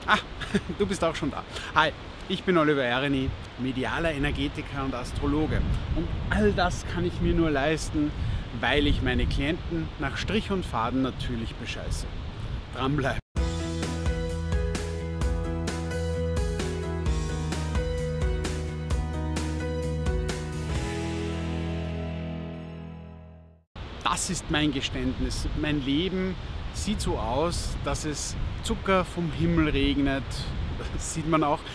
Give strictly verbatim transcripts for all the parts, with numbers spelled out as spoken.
Ah, du bist auch schon da. Hi, ich bin Oliver Ereni, medialer Energetiker und Astrologe. Und all das kann ich mir nur leisten, weil ich meine Klienten nach Strich und Faden natürlich bescheiße. Dranbleiben. Das ist mein Geständnis. Mein Leben sieht so aus, dass es Zucker vom Himmel regnet, das sieht man auch,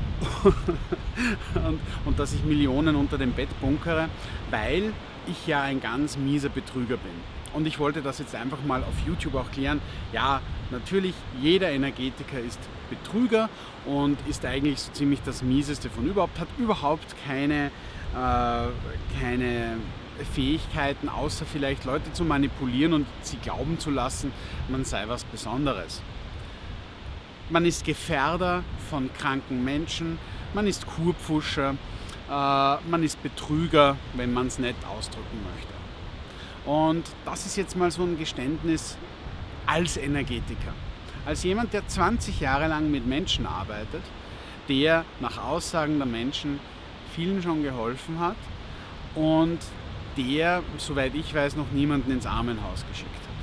und, und dass ich Millionen unter dem Bett bunkere, weil ich ja ein ganz mieser Betrüger bin. Und ich wollte das jetzt einfach mal auf YouTube auch klären. Ja, natürlich, jeder Energetiker ist Betrüger und ist eigentlich so ziemlich das Mieseste von überhaupt, hat überhaupt keine, äh, keine Fähigkeiten, außer vielleicht Leute zu manipulieren und sie glauben zu lassen, man sei was Besonderes. Man ist Gefährder von kranken Menschen, man ist Kurpfuscher, äh, man ist Betrüger, wenn man es nett ausdrücken möchte. Und das ist jetzt mal so ein Geständnis als Energetiker. Als jemand, der zwanzig Jahre lang mit Menschen arbeitet, der nach Aussagen der Menschen vielen schon geholfen hat und der, soweit ich weiß, noch niemanden ins Armenhaus geschickt hat.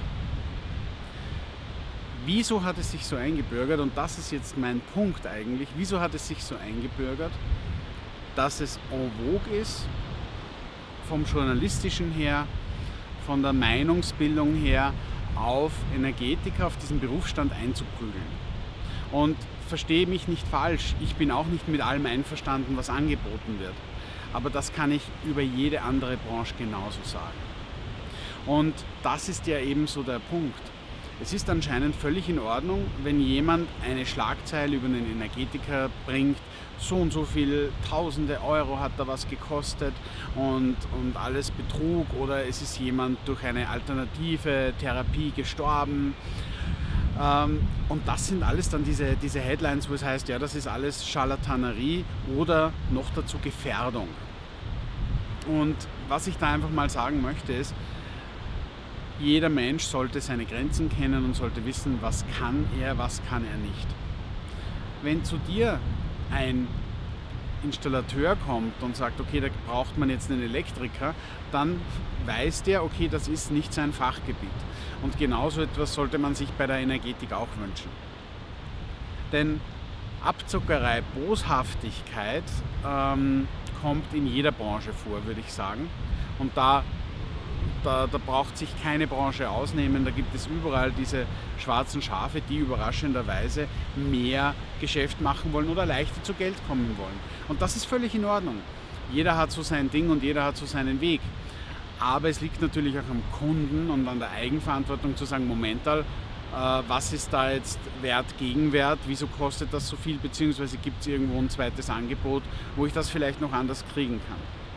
Wieso hat es sich so eingebürgert, und das ist jetzt mein Punkt eigentlich, wieso hat es sich so eingebürgert, dass es en vogue ist, vom Journalistischen her, von der Meinungsbildung her, auf Energetiker, auf diesen Berufsstand einzuprügeln. Und verstehe mich nicht falsch, ich bin auch nicht mit allem einverstanden, was angeboten wird. Aber das kann ich über jede andere Branche genauso sagen. Und das ist ja eben so der Punkt. Es ist anscheinend völlig in Ordnung, wenn jemand eine Schlagzeile über einen Energetiker bringt, so und so viel Tausende Euro hat da was gekostet und, und alles Betrug, oder es ist jemand durch eine alternative Therapie gestorben. Ähm, und das sind alles dann diese, diese Headlines, wo es heißt, ja, das ist alles Scharlatanerie oder noch dazu Gefährdung. Und was ich da einfach mal sagen möchte ist, jeder Mensch sollte seine Grenzen kennen und sollte wissen, was kann er, was kann er nicht. Wenn zu dir ein Installateur kommt und sagt, okay, da braucht man jetzt einen Elektriker, dann weiß der, okay, das ist nicht sein Fachgebiet. Und genauso etwas sollte man sich bei der Energetik auch wünschen. Denn Abzockerei, Boshaftigkeit ähm, kommt in jeder Branche vor, würde ich sagen. Und da, da, da braucht sich keine Branche ausnehmen. Da gibt es überall diese schwarzen Schafe, die überraschenderweise mehr Geschäft machen wollen oder leichter zu Geld kommen wollen. Und das ist völlig in Ordnung. Jeder hat so sein Ding und jeder hat so seinen Weg. Aber es liegt natürlich auch am Kunden und an der Eigenverantwortung zu sagen, Momental, äh, was ist da jetzt Wert, Gegenwert, wieso kostet das so viel, beziehungsweise gibt es irgendwo ein zweites Angebot, wo ich das vielleicht noch anders kriegen kann.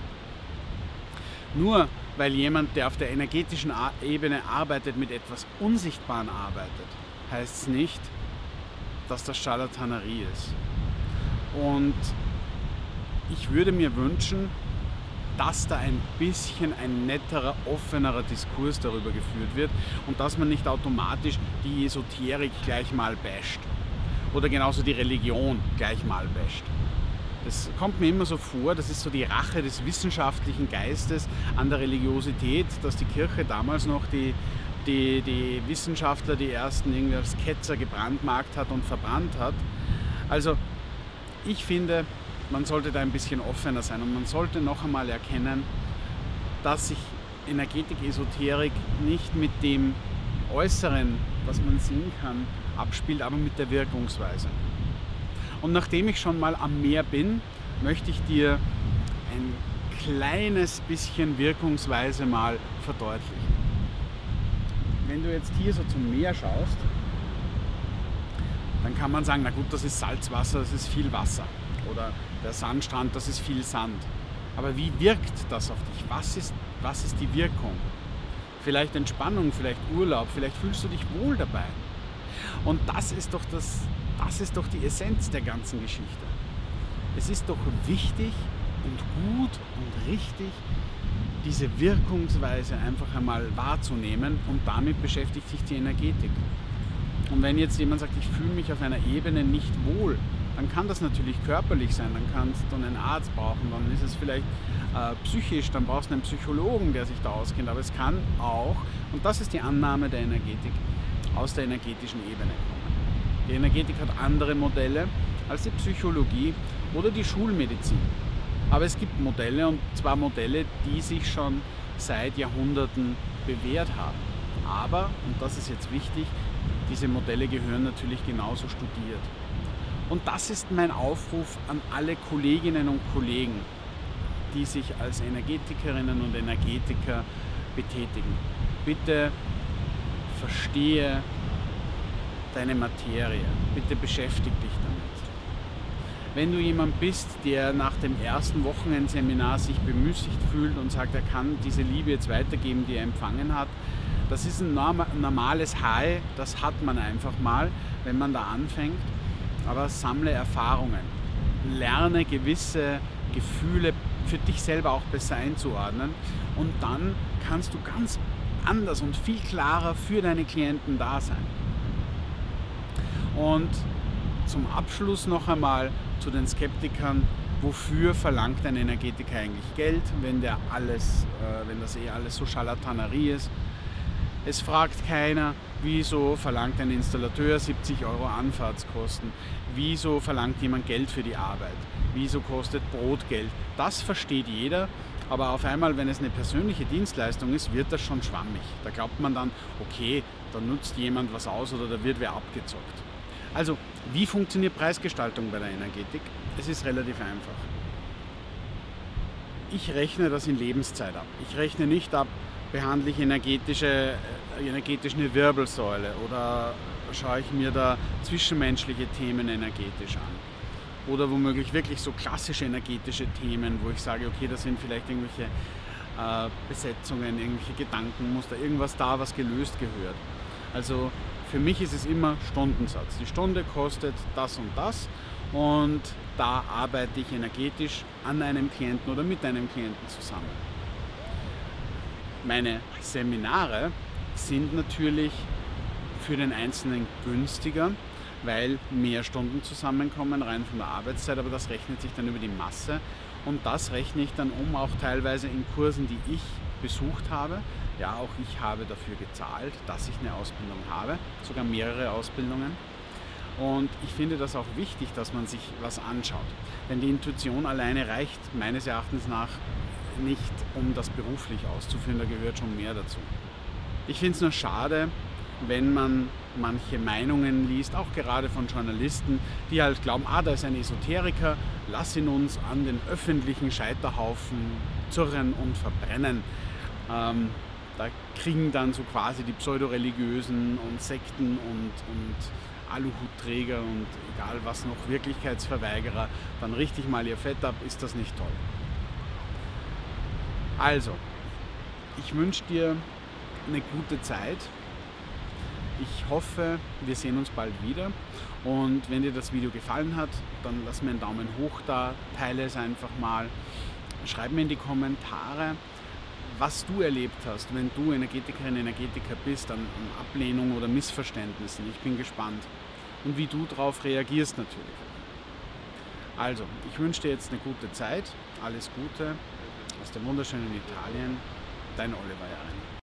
Nur weil jemand, der auf der energetischen Ebene arbeitet, mit etwas Unsichtbaren arbeitet, heißt es nicht, dass das Scharlatanerie ist. Und ich würde mir wünschen, dass da ein bisschen ein netterer, offenerer Diskurs darüber geführt wird und dass man nicht automatisch die Esoterik gleich mal basht oder genauso die Religion gleich mal basht. Das kommt mir immer so vor, das ist so die Rache des wissenschaftlichen Geistes an der Religiosität, dass die Kirche damals noch die, die, die Wissenschaftler, die ersten irgendwie als Ketzer gebrandmarkt hat und verbrannt hat. Also ich finde, man sollte da ein bisschen offener sein und man sollte noch einmal erkennen, dass sich Energetik, Esoterik nicht mit dem Äußeren, was man sehen kann, abspielt, aber mit der Wirkungsweise. Und nachdem ich schon mal am Meer bin, möchte ich dir ein kleines bisschen Wirkungsweise mal verdeutlichen. Wenn du jetzt hier so zum Meer schaust, dann kann man sagen, na gut, das ist Salzwasser, das ist viel Wasser. Oder der Sandstrand, das ist viel Sand. Aber wie wirkt das auf dich? Was ist, was ist die Wirkung? Vielleicht Entspannung, vielleicht Urlaub, vielleicht fühlst du dich wohl dabei. Und das ist doch das, das ist doch die Essenz der ganzen Geschichte. Es ist doch wichtig und gut und richtig, diese Wirkungsweise einfach einmal wahrzunehmen, und damit beschäftigt sich die Energetik. Und wenn jetzt jemand sagt, ich fühle mich auf einer Ebene nicht wohl, dann kann das natürlich körperlich sein, dann kannst du einen Arzt brauchen, dann ist es vielleicht äh, psychisch, dann brauchst du einen Psychologen, der sich da auskennt. Aber es kann auch, und das ist die Annahme der Energetik, aus der energetischen Ebene kommen. Die Energetik hat andere Modelle als die Psychologie oder die Schulmedizin. Aber es gibt Modelle, und zwar Modelle, die sich schon seit Jahrhunderten bewährt haben. Aber, und das ist jetzt wichtig, diese Modelle gehören natürlich genauso studiert. Und das ist mein Aufruf an alle Kolleginnen und Kollegen, die sich als Energetikerinnen und Energetiker betätigen. Bitte verstehe deine Materie, bitte beschäftige dich damit. Wenn du jemand bist, der nach dem ersten Wochenendseminar sich bemüßigt fühlt und sagt, er kann diese Liebe jetzt weitergeben, die er empfangen hat, das ist ein normales High, das hat man einfach mal, wenn man da anfängt. Aber sammle Erfahrungen, lerne gewisse Gefühle für dich selber auch besser einzuordnen, und dann kannst du ganz anders und viel klarer für deine Klienten da sein. Und zum Abschluss noch einmal zu den Skeptikern: Wofür verlangt ein Energetiker eigentlich Geld, wenn, der alles, äh, wenn das eh alles so Scharlatanerie ist? Es fragt keiner, wieso verlangt ein Installateur siebzig Euro Anfahrtskosten? Wieso verlangt jemand Geld für die Arbeit? Wieso kostet Brot Geld? Das versteht jeder, aber auf einmal, wenn es eine persönliche Dienstleistung ist, wird das schon schwammig. Da glaubt man dann, okay, da nutzt jemand was aus oder da wird wer abgezockt. Also, wie funktioniert Preisgestaltung bei der Energetik? Es ist relativ einfach. Ich rechne das in Lebenszeit ab. Ich rechne nicht ab, behandle ich energetische, energetisch eine Wirbelsäule oder schaue ich mir da zwischenmenschliche Themen energetisch an. Oder womöglich wirklich so klassische energetische Themen, wo ich sage, okay, da sind vielleicht irgendwelche äh, Besetzungen, irgendwelche Gedankenmuster, irgendwas da, was gelöst gehört. Also für mich ist es immer Stundensatz. Die Stunde kostet das und das, und da arbeite ich energetisch an einem Klienten oder mit einem Klienten zusammen. Meine Seminare sind natürlich für den Einzelnen günstiger, weil mehr Stunden zusammenkommen, rein von der Arbeitszeit, aber das rechnet sich dann über die Masse, und das rechne ich dann um, auch teilweise in Kursen, die ich besucht habe. Ja, auch ich habe dafür gezahlt, dass ich eine Ausbildung habe, sogar mehrere Ausbildungen. Und ich finde das auch wichtig, dass man sich was anschaut, denn die Intuition alleine reicht meines Erachtens nach nicht, um das beruflich auszuführen, da gehört schon mehr dazu. Ich finde es nur schade, wenn man manche Meinungen liest, auch gerade von Journalisten, die halt glauben, ah, da ist ein Esoteriker, lass ihn uns an den öffentlichen Scheiterhaufen zurren und verbrennen. Ähm, da kriegen dann so quasi die Pseudoreligiösen und Sekten und, und Aluhutträger und egal was noch, Wirklichkeitsverweigerer, dann richtig mal ihr Fett ab. Ist das nicht toll? Also, ich wünsche dir eine gute Zeit. Ich hoffe, wir sehen uns bald wieder, und wenn dir das Video gefallen hat, dann lass mir einen Daumen hoch da, teile es einfach mal, schreib mir in die Kommentare, was du erlebt hast, wenn du Energetikerin, Energetiker bist, an Ablehnung oder Missverständnissen. Ich bin gespannt, und wie du darauf reagierst natürlich. Also, ich wünsche dir jetzt eine gute Zeit, alles Gute aus dem wunderschönen Italien, dein Oliver Jarin.